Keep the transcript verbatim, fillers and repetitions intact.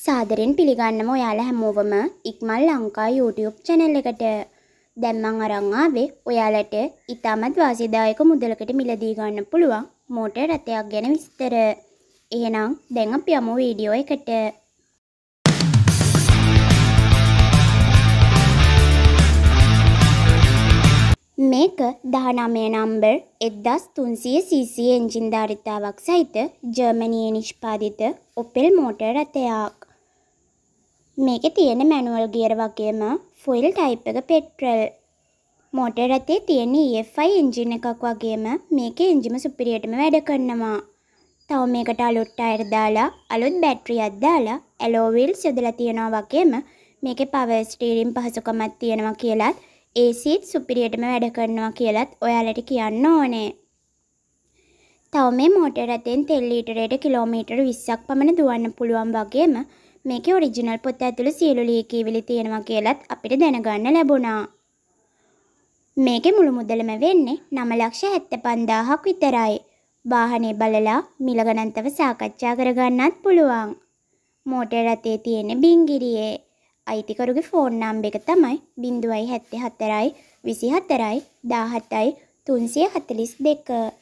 සාදරයෙන් පිළිගන්නම ඔයාලා හැමෝවම ඉක්මන් ලංකා YouTube channel එකට. දැන් මම අරන් ආවේ ඔයාලට ඉතාමත් වාසිදායක මුදලකට මිලදී ගන්න පුළුවන් මෝටර් රථයක් ගැන විස්තර. එහෙනම් දැන් අපි යමු වීඩියෝ එකට. මේක දහනවය නම්බර් එක්දාස් තුන්සිය සීසී එන්ජින් ධාරිතාවක් සහිත ජර්මනියේ නිෂ්පාදිත ඔපෙල් මෝටර් රථයක්. මේකේ තියෙන මැනුවල් ගියර් වගේම ෆොයිල් ටයිප් එක පෙට්‍රල්. මෝටර් රථයේ තියෙන E F I එන්ජින් එකක් වගේම මේකේ එන්ජිම සුපිරියටම වැඩ කරනවා. තව මේකට අලුත් ටයර් දාලා අලුත් බැටරියක් දාලා ඇලෝ වීල්ස් යොදලා තියනවා වගේම මේකේ පවර් ස්ටීරින් පහසුකමක් තියෙනවා කියලාත් A C සුපිරියටම වැඩ කරනවා කියලාත් ඔයාලට කියන්න ඕනේ. තව මේ මෝටර් රථයෙන් තෙල් ලීටරයට කිලෝමීටර විස්සක් පමණ දුවන්න පුළුවන් වගේම මේකේ ඔරිජිනල් පොත ඇතුළේ සියලු ලීකීවිලි තියෙනවා කියලාත් අපිට දැනගන්න ලැබුණා. මේකේ මුළු මුදලම වෙන්නේ නව ලක්ෂ හැත්තෑපන්දාහක් විතරයි. වාහනේ බලලා මිල ගණන් තව සාකච්ඡා කරගන්නත් පුළුවන්. මෝටර් රථයේ තියෙන බිංගිරියේ අයිතිකරුගේ ෆෝන් නම්බර් එක තමයි ज़ीरो सात सात विसी हत्तरයි දාහතයි තුන්සිය හතළිස් දෙක.